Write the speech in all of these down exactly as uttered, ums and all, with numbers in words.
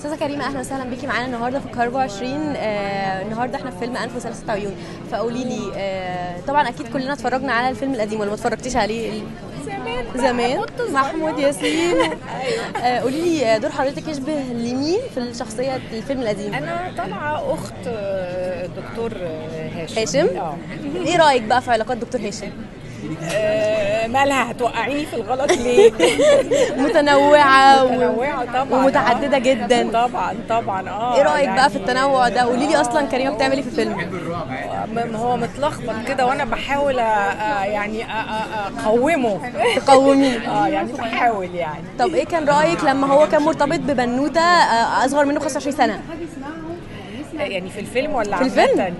استاذه كريمه، اهلا وسهلا بيكي معانا النهارده في كاربو عشرين. آه النهارده احنا في فيلم انف وثلاثه عيون. فقولي لي، آه طبعا اكيد كلنا اتفرجنا على الفيلم القديم ولا ما اتفرجتيش عليه؟ زمان زمان محمود ياسين. آه قولي لي، دور حضرتك يشبه لمين في الشخصيه الفيلم القديم؟ انا طالعه اخت دكتور هاشم. هاشم؟ اه ايه رايك بقى في علاقات دكتور هاشم؟ آه، مالها هتوقعيني في الغلط ليه؟ متنوعه متنوعه طبعا ومتعدده جدا. طبعا طبعا. اه ايه رايك يعني بقى في التنوع ده؟ قولي لي اصلا كريمه بتعمل ايه في الفيلم؟ م- هو متلخبط كده وانا بحاول أ- أ- يعني أ- أ- اقومه. تقوميه؟ اه يعني بحاول يعني. طب ايه كان رايك لما هو كان مرتبط ببنوته آه، اصغر منه خمسة وعشرين سنه؟ يعني في الفيلم ولا في الفيلم؟ عامة؟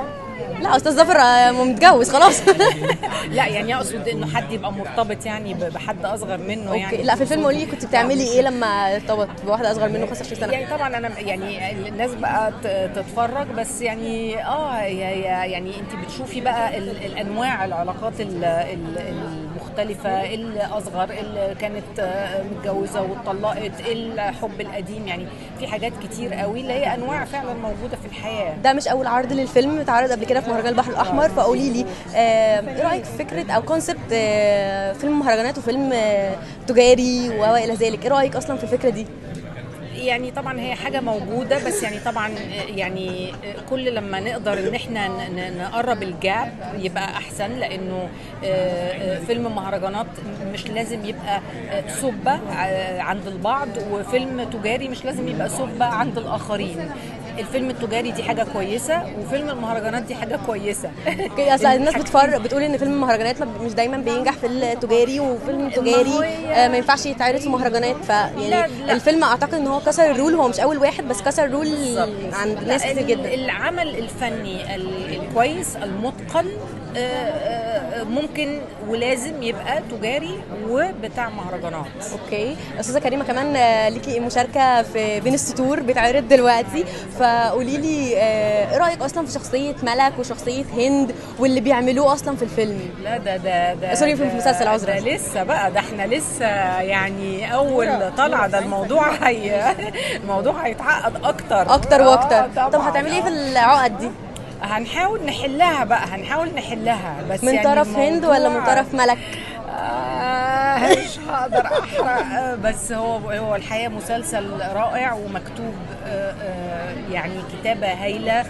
لا استاذ ظافر آه، متجوز خلاص. لا يعني اقصد انه حد يبقى مرتبط يعني ب- بحد اصغر منه يعني. اوكي، لا في الفيلم قولي لي كنت بتعملي ايه لما ارتبط بواحده اصغر منه خمسة وعشرين سنه؟ يعني طبعا انا يعني الناس بقى ت- تتفرج بس يعني اه هي- هي- يعني انت بتشوفي بقى ال- الانواع العلاقات ال- ال- المختلفه، اللي اصغر، اللي كانت آه، متجوزه واتطلقت، الحب القديم، يعني في حاجات كتير قوي اللي هي انواع فعلا موجوده في الحياه. ده مش اول عرض للفيلم، اتعرض قبل كده في مهرجان البحر الاحمر. فقولي لي، آه، ايه رايك في فكره او كونسبت آه، فيلم مهرجانات وفيلم آه، تجاري والى ذلك؟ ايه رايك اصلا في الفكره دي؟ يعني طبعا هي حاجه موجوده، بس يعني طبعا يعني كل لما نقدر ان احنا ن- ن- نقرب الجاب يبقى احسن، لانه فيلم مهرجانات مش لازم يبقى سبه عند البعض، وفيلم تجاري مش لازم يبقى سبه عند الاخرين. الفيلم التجاري دي حاجه كويسه، وفيلم المهرجانات دي حاجه كويسه. اوكي، اصل الناس بتفرق بتقول ان فيلم المهرجانات ما- مش دايما بينجح في التجاري، وفيلم تجاري آه، ما ينفعش يتعرض في مهرجانات. فيعني لا، لا. الفيلم اعتقد ان هو كسر الرول، هو مش اول واحد بس كسر الرول عند ناس كتير جدا. العمل الفني ال- الكويس المتقن آه، آه، ممكن ولازم يبقى تجاري وبتاع مهرجانات. اوكي، استاذه كريمه كمان آه، ليكي مشاركه في بين السطور بيتعرض دلوقتي. فقولي لي، آه، ايه رايك اصلا في شخصيه ملك وشخصيه هند واللي بيعملوه اصلا في الفيلم؟ لا ده ده ده سوري، في ده- المسلسل، عذرا. ده لسه بقى، ده احنا لسه يعني اول طلعه، ده الموضوع هي الموضوع هيتعقد اكتر اكتر واكتر. آه، طبعاً. طب هتعملي ايه في العقد دي؟ هنحاول نحلها بقى، هنحاول نحلها بس من يعني طرف هند ولا من الموضوع- طرف ملك؟ آه مش هقدر احرق. آه، بس هو هو الحقيقه مسلسل رائع ومكتوب آه، آه، يعني كتابه هايله،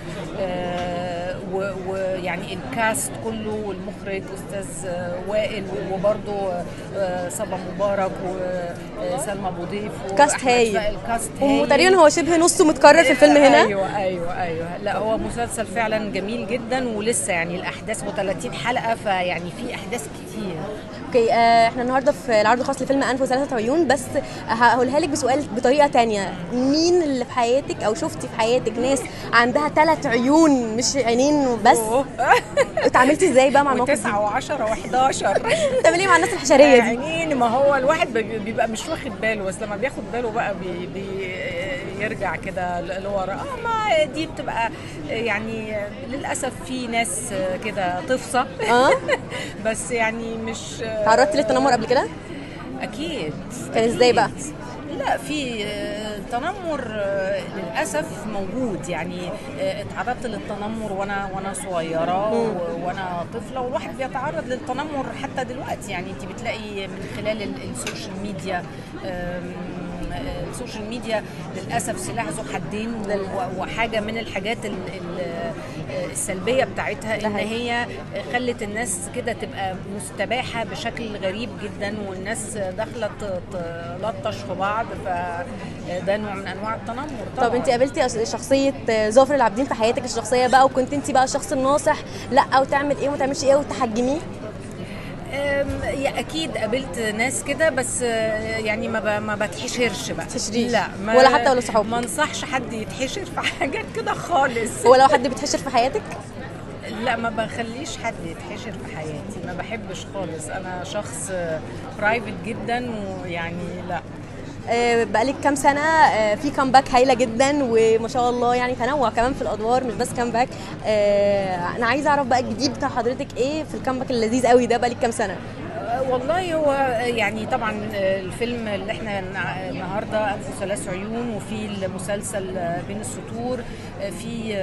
آه، و- ويعني الكاست كله والمخرج استاذ آه، وائل، وبرضه آه، صبا مبارك وسلمى ابو ضيف كاست وأحمد هايل. زاهر. الكاست هايل. وتقريبا هو شبه نصه متكرر في الفيلم هنا. ايوه ايوه ايوه لا هو مسلسل فعلا جميل جدا، ولسه يعني الاحداث وثلاثين حلقه، فيعني في احداث كتير. اوكي، آه، احنا النهارده في العرض الخاص لفيلم انف وثلاثه عيون، بس هقولها لك بسؤال بطريقه تانية. مين اللي في حياتك او شفتي في حياتك ناس عندها ثلاث عيون مش عينين بس؟ اتعاملتي ازاي بقى مع الموقف ده؟ وتسعة وعشرة وحداشر. بتعملي ايه مع الناس الحشريه دي؟ عينين، ما هو الواحد بي- بيبقى مش واخد باله، بس لما بياخد باله بقى بي بي يرجع كده ل- لورا. اه ما دي بتبقى يعني للاسف في ناس كده تفصى. اه، بس يعني مش تعرضتي للتنمر قبل كده؟ اكيد. كان ازاي بقى؟ لا في آه، تنمر آه، للاسف موجود، يعني آه، اتعرضت للتنمر وانا وانا صغيره و- وانا طفله، والواحد بيتعرض للتنمر حتى دلوقتي. يعني انت بتلاقي من خلال ال- السوشيال ميديا، آم، آه، السوشيال ميديا للاسف سلاح ذو حدين، و- وحاجه من الحاجات ال- ال- السلبيه بتاعتها ان هي خلت الناس كده تبقى مستباحه بشكل غريب جدا، والناس داخله ت- تلطش في بعض، فده نوع من انواع التنمر طبعا. طب انت قابلتي أش- شخصيه ظافر العابدين في حياتك الشخصيه بقى، وكنت انت بقى الشخص الناصح لا وتعمل ايه وما تعملش ايه وتحجميه؟ أم، يا اكيد قابلت ناس كده، بس آه، يعني ما ب- ما بتحشرش بقى. تحشريش؟ لا ما ولا حتى ولا صحابك؟ ما انصحش حد يتحشر في حاجات كده خالص. هو لو حد بتحشر في حياتك؟ لا ما بخليش حد يتحشر في حياتي، ما بحبش خالص. انا شخص برايفت جدا، ويعني لا. آه، بقالك كام سنه آه، في كامباك هايله جدا وما شاء الله، يعني تنوع كمان في الادوار مش بس كامباك. آه، انا عايزه اعرف بقى الجديد بتاع حضرتك ايه في الكامباك اللذيذ قوي ده؟ بقالك كام سنه؟ والله هو يعني طبعا الفيلم اللي احنا النهارده أنف وثلاث عيون، وفي المسلسل بين السطور، في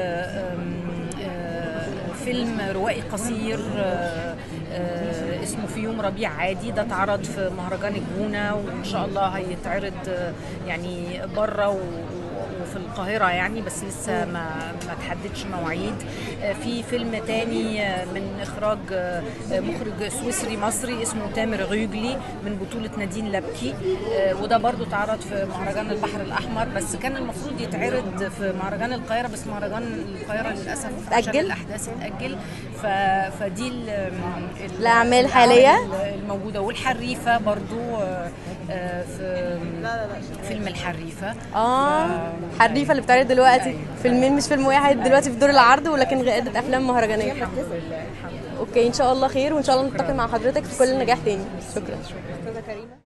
فيلم روائي قصير اسمه في يوم ربيع عادي، ده اتعرض في مهرجان الجونة، وان شاء الله هيتعرض يعني بره وفي القاهرة يعني، بس لسه ما ما تحددش مواعيد. في فيلم تاني من إخراج مخرج سويسري مصري اسمه تامر غيوجلي من بطولة نادين لبكي، وده برضو اتعرض في مهرجان البحر الأحمر، بس كان المفروض يتعرض في مهرجان القاهرة، بس مهرجان القاهرة للأسف عشان الأحداث اتأجل. فدي الأعمال الحالية الموجودة. والحريفة برضو في فيلم الحريفة. اه الحريفه اللي بتعرض دلوقتي فيلمين مش فيلم واحد دلوقتي في دور العرض، ولكن عده افلام مهرجانيه. الحمد لله. اوكي ان شاء الله خير، وان شاء الله نلتقي مع حضرتك في كل نجاح تاني. شكرا. استاذه كريمه.